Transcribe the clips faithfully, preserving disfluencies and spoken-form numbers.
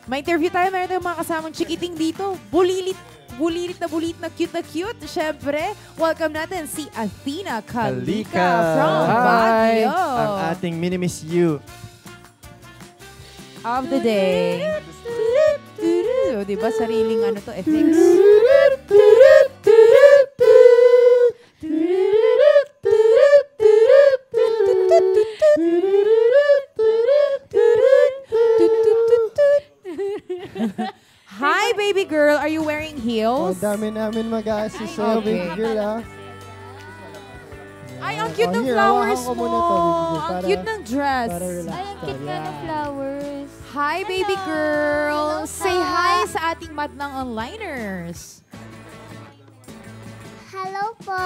May interview tayo. Meron tayong mga kasamang chikiting dito. Bulilit. Bulilit na bulilit na cute na cute. Siyempre, welcome natin si Athena Kalika, Kalika. from Hi! Baguio. Ang ating Mini-Miss You. Of the day. O, diba? Sariling ano to, effects. Hi, baby girl. Are you wearing Oh, heels? dami namin mag-a-assist sa'yo, Okay. baby girl, ah. Ay, ang cute Oh, ng here, flowers hawakan ko mo. muna to, baby girl, Ang para- cute ng dress. Para relax Ay, ang ka. cute nga ng flowers. Hi, baby Hello. girl. Hello, Say po. hi sa ating madlang onliners. Hello po.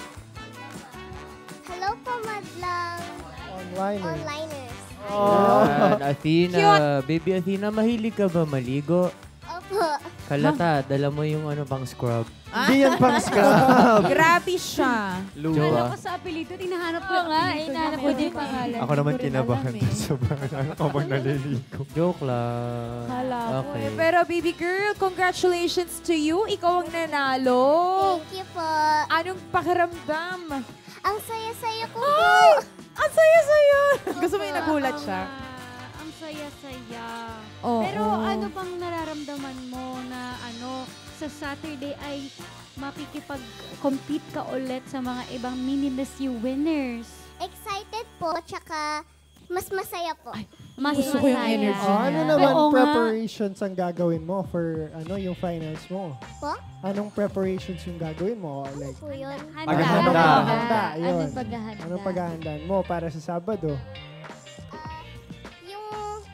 Hello po, madlang Onliner. onliners. Yan, Athena. Cute. Baby Athena, mahilig ka ba maligo? Opo. Kalata, dala mo yung ano pang scrub. Hindi yan pang scrub. Grabe siya. Kala ko Luwa. sa apelido, tinahanap ko Oo yung nga, apelido inahanap niya. ko din Meron pa. pangalan. Ako naman Hindi ko rin kinabahan alam, dun eh. sa bahay habang naliligo. Joke lang. Hala ko Okay. eh. Pero baby girl, congratulations to you. Ikaw ang nanalo. Thank you po. Anong pakiramdam? Ang saya-saya ko po. Ay! Ang saya-saya! Gusto mo yung nagulat siya? Ah, ang saya-saya. Oo. Pero ano bang nararamdaman mo na ano sa Saturday ay makikipag-compete ka ulit sa mga ibang Mini-Miss You winners? Excited po, tsaka mas masaya po. Mas gusto ko yung masaya. energy Oh, ano niya. naman Oo nga. preparations ang gagawin mo for ano yung finals mo? Po? Anong preparations yung gagawin mo? Ano Like, po yun? Handa. Paghahanda. anong paghahanda? Ano Yun. paghahanda? Anong paghahandaan mo para sa Sabado? Ah, yung...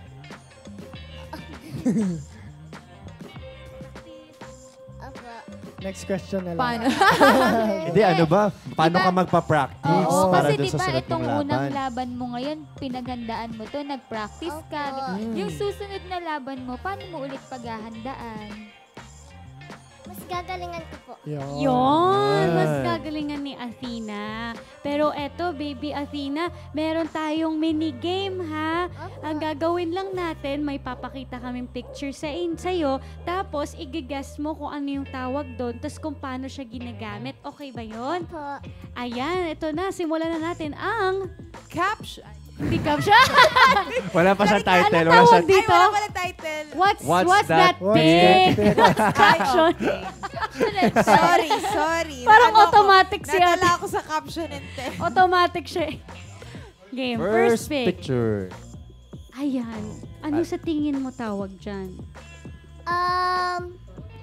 Opo. Next question na lang. Paano? Hindi, ano ba? Paano Diba? ka magpa-practice Oo, para kasi dun di sa ba sunod itong mong unang laban? laban mo ngayon, pinaghandaan mo to, nag-practice ka. Opo. Mm. Yung susunod na laban mo, paano mo ulit paghahandaan? Mas gagalingan ko po. Yun. Yun! Mas Yan. gagalingan ni Athena. Pero eto, baby Athena, meron tayong mini-game ha. Opo. Ang gagawin lang natin, may papakita kaming picture sa in sa'yo, tapos i-guess mo kung ano yung tawag doon, tapos kung paano siya ginagamit. Okay ba yon? Po. Ayan, ito na, simulan na natin ang Caption. hindi caption. Wala pa sa title. Ano Wala sa... tawag dito? Ay, wala pala title. What's, What's what's, that that, What's thing? that Caption. Sorry, sorry. Parang Ano ako, automatic si nadala ate. ako sa caption and te. Automatic siya. eh. Game. First First, pick. picture. Ayan. Ano sa tingin mo tawag dyan? Um,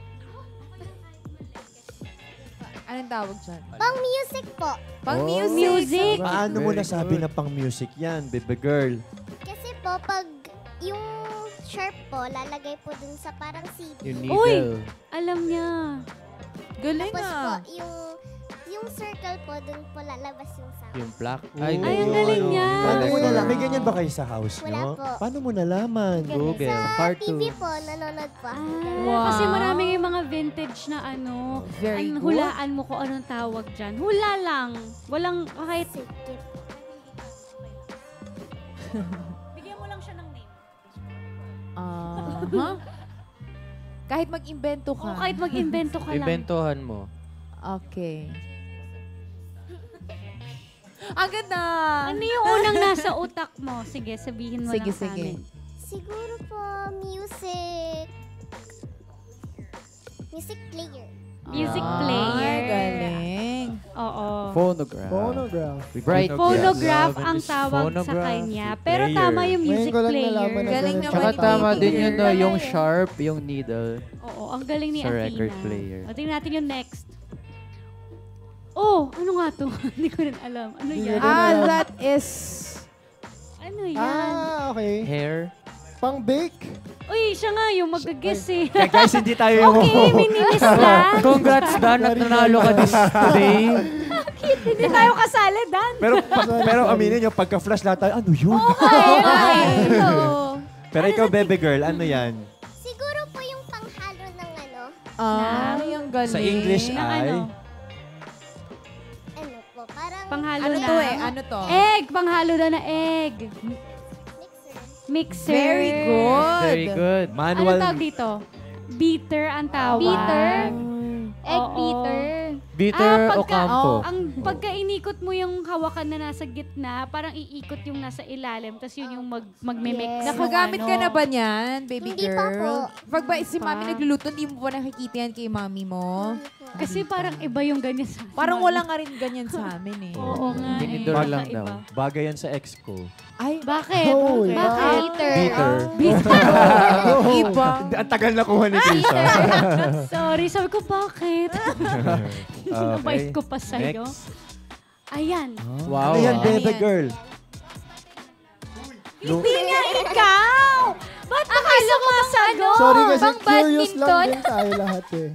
Anong tawag dyan? pang music po. Pang Oh. music. Music. Paano mo Very nasabi good. na pang music yan, baby girl? Kasi po, pag yung sharp po, lalagay po dun sa parang C D. Yung Uy! needle. Alam niya. Galing Tapos po, ah. yung, yung circle po, dun po lalabas yung sound. Yung plaque. Ay, Ay, ang galing niya. Paano mo Galing. nalaman? May ganyan ba kayo sa house Wala nyo? po. Paano mo nalaman? Google. Sa Part T V two. po, nanonood po ako. Ah, Wow. Kasi marami yung mga vintage na ano. Very ang good. hulaan mo kung anong tawag dyan. Hula lang. Walang kahit... Sige. Bigyan mo lang siya ng name. Ah, huh? Kahit mag-invento ka. O kahit mag-invento ka lang. Inventohan mo. Okay. Ang ganda! Ano yung unang nasa utak mo? Sige, sabihin mo Sige, lang sa sige. amin. Siguro po, music. Music player. Music Ay, player. galing. Oo. Phonograph. Phonograph. Bright. Phonograph Yes. ang tawag sa Phonograph. kanya. Pero Player. tama yung Ngayon music ko lang player. nalaman na Galing ganun naman Tsaka ni tama baby din girl. yun na yung Galing. sharp, yung needle. Oo, ang galing ni Sa Athena. record player. O, tingnan natin yung next. Oh, ano nga to? Hindi ko rin alam. Ano Hindi yan? ko rin Ah, alam. that is... Ano yan? Ah, okay. Hair. Pang bake. Uy, siya nga yung mag-guess eh. Kaya guys, hindi tayo yung... Okay, minimis lang. Congrats, Dan, at nanalo ka this today. Hindi tayo kasali, Dan. pero, pa- pero aminin nyo, pagka-flash lahat tayo, ano yun? Ay, ito. Pero ikaw, baby girl, ano yan? Siguro po yung panghalo ng ano, Ay, ang galing. Sa English Ng ay... ano? ano po, parang Panghalo Ano na. to eh? Ano to? Egg! Panghalo na na egg. mixer. Mixer. Very good. Very good. Ano Manual. tawag dito? Beater ang tawag. Beater? Egg Oo. beater. Bitter Ah, o pagka- campo? Ang pagka inikot mo yung hawakan na nasa gitna, parang iikot yung nasa ilalim, tapos yun yung mag, magme-mix. Yes. ng Nakagamit ka ano. na ba niyan, baby Hindi pa girl? po. Pag ba si mami Pa. nagluluto, hindi mo pa nakikita yan kay mami mo? Kasi parang iba yung ganyan sa Parang wala nga rin ganyan sa amin eh. Oo nga eh. Tinidor lang Kakaiba. daw. Bagay yan sa ex ko. Ay, Bakit? Hoy, Bakit? Beater. Bitter. iba. Ang tagal na kuha ni Trisha. Sorry, sabi ko bakit? Sinabay Okay. ko pa sa'yo. Next. Ayan. Wow. Ano yan, ah. bebe yan? girl? Hindi nga ikaw! Ba't ba kayo sumasagot? Sorry kasi Pang curious lang badminton. din tayo lahat eh.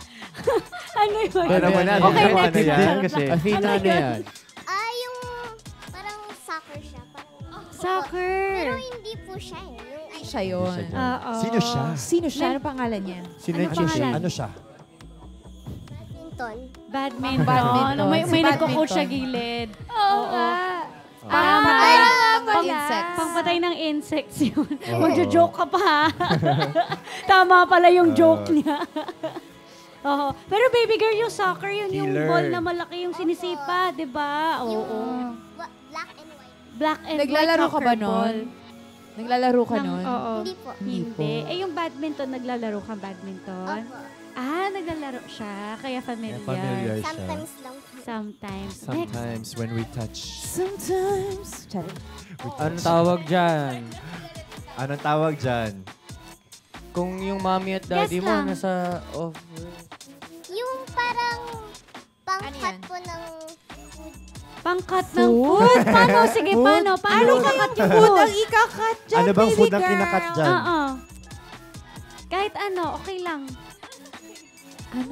Ano yun? Pero naman na, Okay, ano next. yan? Din kasi. Athena, Ano ano yun? yan? Ah, yung parang soccer siya. Parang, Soccer. Pero hindi po siya eh. Yung Hindi siya yun. Hindi siya Oo. Sino siya? Sino siya? Ano pangalan niya? Sino Ano yung siya? pangalan? Ano siya? badminton. Badminton. Badminton. No, may Si may badminton. nagko-coach sa gilid. Oo nga. Ah, Patay ng mga pala. insects. Pangpatay ng insects yun. Magjo-joke ka pa. Tama pala yung joke niya. Oo. Pero baby girl, yung soccer, yun yung Killer. ball na malaki yung sinisipa, di ba? Oo. Wa- Black and white. Black and Naglalaro white ka ba soccer ball. nun? Naglalaro ka Ng- nun? Oo. Hindi po. Hindi. Eh, yung badminton, naglalaro ka badminton? Opo. Ah, naglalaro siya. Kaya familiar. Familiar siya. Sometimes lang po. Sometimes. Next. Sometimes when we touch. Sometimes. Charot. Anong tawag dyan? Anong tawag dyan? Kung yung mommy at daddy Guess mo lang. nasa off. Yung parang Ano pangkat yan? po ng Pangkat ng food? Paano? Sige, Food? paano? Paano Food? kakat yung Food food? ang ikakat dyan, Ano bang baby food ang girl. kinakat dyan? Oo. Kahit ano, okay lang. Ano?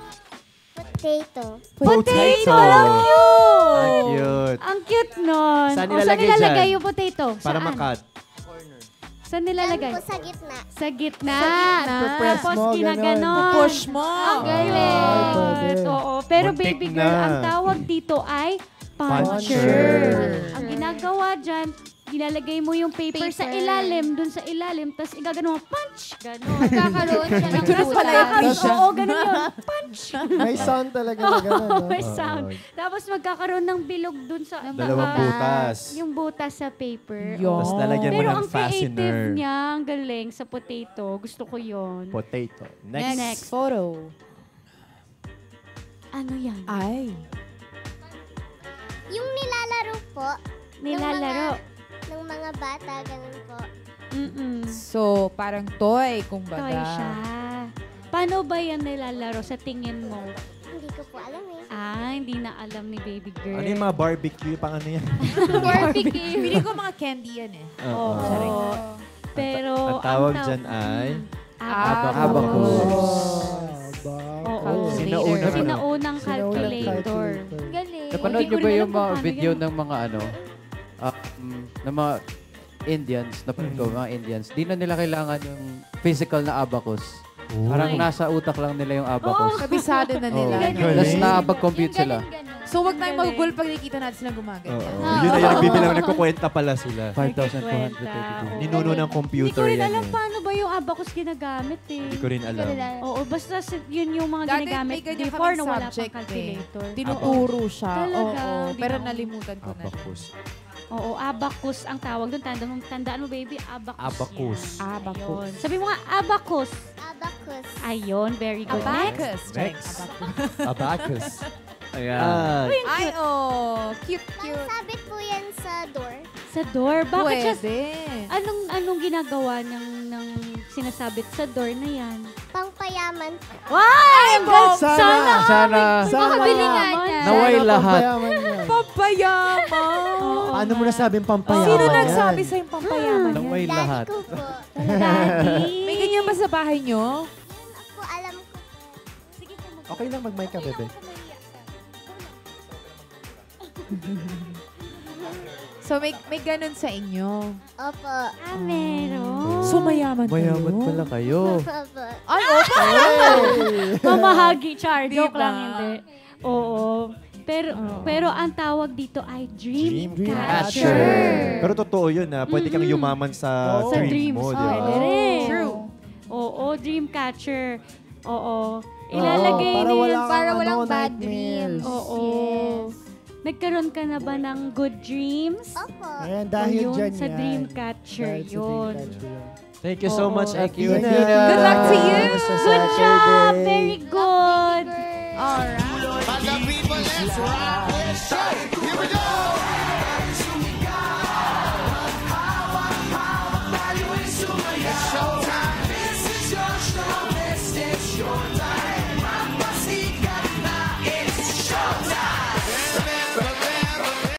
potato. Potato! Ang Ang cute! cute. Ang cute nun. Saan O, nilalagay nilalagay dyan? yung potato? Para Saan? makat. Saan Yan nilalagay? po sa gitna. Sa gitna. Sa gitna. Press Tapos mo, ginaganon. Push mo. Ang Ay, galing. pwede. Oo. Pero Muntik baby girl, na. ang tawag dito ay puncher. Puncher. Ang ginagawa dyan, nilalagay mo yung paper, sa Paper. ilalim, dun sa ilalim, tapos igagano mo, punch! Ganon. Kakaroon siya ng Ito na pala yung butas. Trisha. Oo, ganun yun. Punch! May sound talaga na gano'n, no? May Oo. sound. Tapos magkakaroon ng bilog dun sa Dalawang taas. butas. Yung butas sa paper. Yun. Tapos lalagyan mo Pero ng ang creative fastener. niya, ang galing sa potato. Gusto ko yon. Potato. Next. Next. photo. Ano yan? Ay. Yung nilalaro po Nilalaro. ng mga bata, ganun po. Mm-mm. So, parang toy, kumbaga. Toy siya. Paano ba yan nilalaro sa tingin mo? Hindi ko po alam eh. Ah, hindi na alam ni baby girl. Ano yung mga barbecue? Pang ano yan? Barbecue. Pili ko mga candy yan eh. Oo. Oo. Pero, Ang tawag taw- dyan ay Abacus. Abacus. Oo. Calculator. Sinauna pa. Sinaunang Sinaunang calculator. Galing. Napanood Hindi ko niyo ba rin yung alam kung mga paano video yun. ng mga ano? Um, ng mga Indians, napanood ko, mga Indians. Di na nila kailangan yung physical na abacus. Parang Ay. nasa utak lang nila yung abacus. Kabisado na nila. Oo. Galing. Tapos nakapag-compute Yung sila. galing-ganon. So, wag tayong Galing. magugul pag nakikita natin silang Oo. gumaganyan. Yun na yung nagbibilang, nagkukwenta pala sila. five thousand two Nagkikwenta. hundred thirty-two. Oo. Ninuno ng Hindi ko computer rin yan alam eh. paano ba yung abacus ginagamit eh. Hindi ko rin alam. Oo, basta si- yun yung mga Dati ginagamit may ganyan before kaming na wala pang subject eh. calculator. Tinuturo siya. Talaga? Oo, Hindi pero na- nalimutan ko na. Abacus. Oo, abacus ang tawag doon. Tandaan mo, tandaan mo baby, abacus. Abacus. yan. Abacus. Ayun. Sabi mo nga, abacus. Abacus. Ayun, very good. Next. Abacus. Next. Abacus. Abacus. Ayan. Ah, Ay, oh. Cute, cute. Pangsabit po yan sa door. Sa door. Bakit siya? Pwede. Anong, anong ginagawa ng, ng sinasabit sa door na yan? Pangpayaman. Wow! Ang ganda! Sana. Sana! Sana Sana. Makabili nga niya. naway Sana lahat. pampayaman yan. Pampayaman. Oo Paano mo nga. nasabing pampayaman Sino yan? nagsabi sa'yo pampayaman yan? Naway Daddy lahat. ko po. Daddy. May ganyan ba sa bahay nyo? Po, alam ko. Okay lang mag-mic ka, bebe. So, may, may ganun sa inyo. Opo. Ah, meron. So, mayaman kayo? Mayaman pala kayo. Opo. Ay, opo. Mamahagi, char. Diba? Joke lang, hindi. Oo. Pero Oo. pero ang tawag dito ay dream, Dream catcher. catcher. Pero totoo yun na pwede kang Mm-mm. yumaman sa Oo. Sa dream dreams. mo, di Oh, ba? pwede rin. True. Oo, dream catcher. Oo. Ilalagay para nila. walang, Para ano, walang bad nightmares. dreams. Oo. Nagkaroon ka na ba ng good dreams? Opo. Ayan, dahil O yun, dyan sa yan. dream catcher Dahil sa yun. dream catcher yun. Thank you so Oo. much, Thank you, Athena. Athena. Good luck to you. Sa Good job! Saturday. Very good! Alright. But the people, let's rock!